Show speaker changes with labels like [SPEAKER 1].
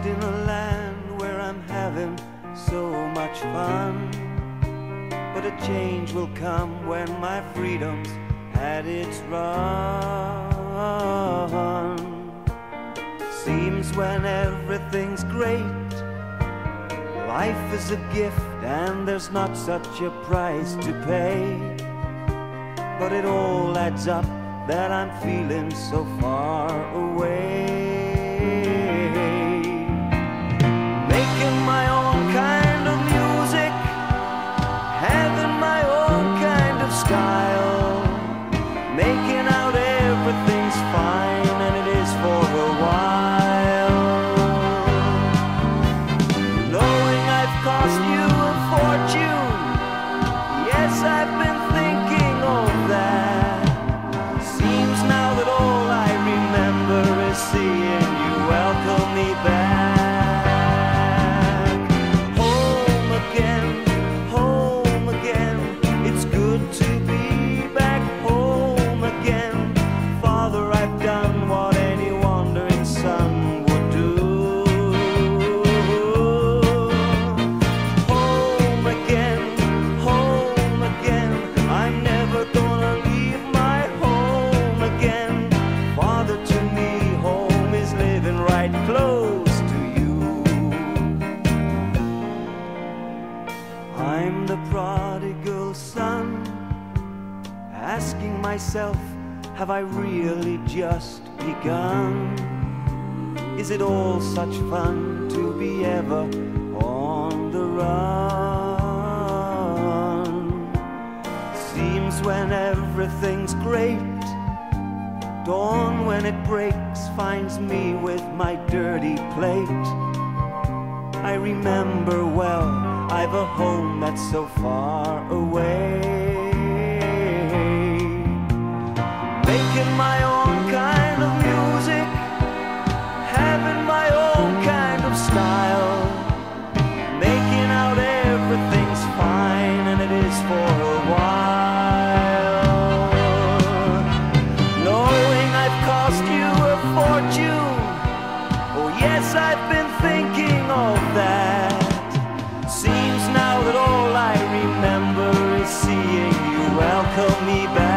[SPEAKER 1] in a land where I'm having so much fun, but a change will come when my freedom's had its run. Seems when everything's great, life is a gift and there's not such a price to pay. But it all adds up that I'm feeling so far away. Making my own kind of music, having my own kind of style, making out everything's fine, and it is for a while. Knowing I've cost you a fortune, yes, I've been thinking of that. Seems now that all I remember is seeing you welcome me back. Home again, home again. It's good to be back home again. Father, I've done what any wandering son would do. Home again, home again. I'm never gonna leave my home again. Father, to me, home is living right close to you. I'm the prodigal son, asking myself, have I really just begun? Is it all such fun to be ever on the run? Seems when everything's great, dawn when it breaks finds me with my dirty plate. I remember well, I've a home that's so far away. Making my own kind of music, having my own kind of style, making out everything's fine, and it is for a while. Knowing I've cost you a fortune, oh yes, I've been thinking of that. Seems now that all I remember is seeing you welcome me back.